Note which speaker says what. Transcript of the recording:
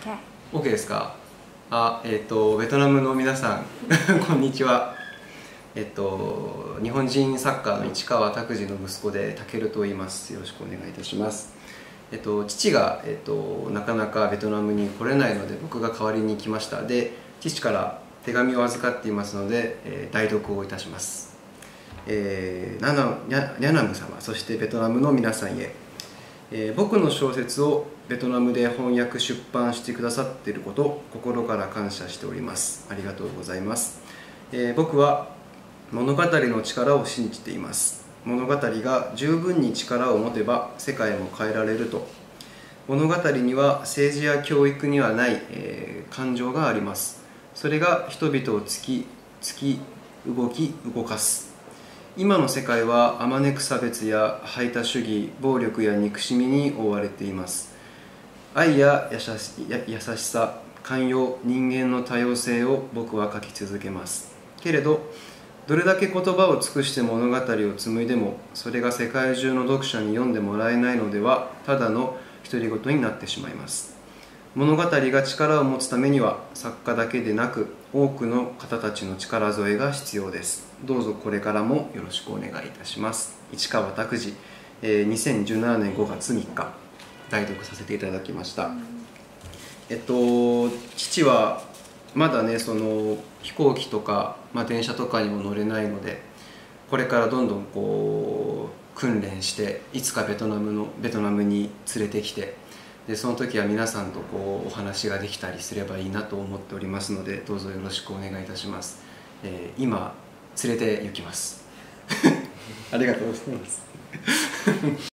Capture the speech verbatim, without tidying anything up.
Speaker 1: OK ですか。あ、えっとベトナムの皆さんこんにちは。えっと日本人サッカーの市川拓司の息子でタケルと言います。よろしくお願いいたします。えっと父がえっとなかなかベトナムに来れないので僕が代わりに来ました。で、父から手紙を預かっていますので、えー、代読をいたします。えー、ナナニャニャナム様、そしてベトナムの皆さんへ、えー、僕の小説をベトナムで翻訳出版してくださっていることを心から感謝しております。ありがとうございます。えー、僕は物語の力を信じています。物語が十分に力を持てば世界も変えられると。物語には政治や教育にはない、えー、感情があります。それが人々を突き突き動き動かす。今の世界はあまねく差別や排他主義、暴力や憎しみに覆われています。愛や優し優しさ、寛容、人間の多様性を僕は書き続けます。けれど、どれだけ言葉を尽くして物語を紡いでも、それが世界中の読者に読んでもらえないのでは、ただの独り言になってしまいます。物語が力を持つためには、作家だけでなく、多くの方たちの力添えが必要です。どうぞこれからもよろしくお願いいたします。市川拓司、えー、にせんじゅうななねんごがつみっか、代読させていただきました。うん、えっと、父はまだね、その飛行機とか、まあ、電車とかにも乗れないので、これからどんどんこう訓練して、いつかベトナムのベトナムに連れてきて、でその時は皆さんとこうお話ができたりすればいいなと思っておりますので、どうぞよろしくお願いいたします。えー、今連れて行きますありがとうございます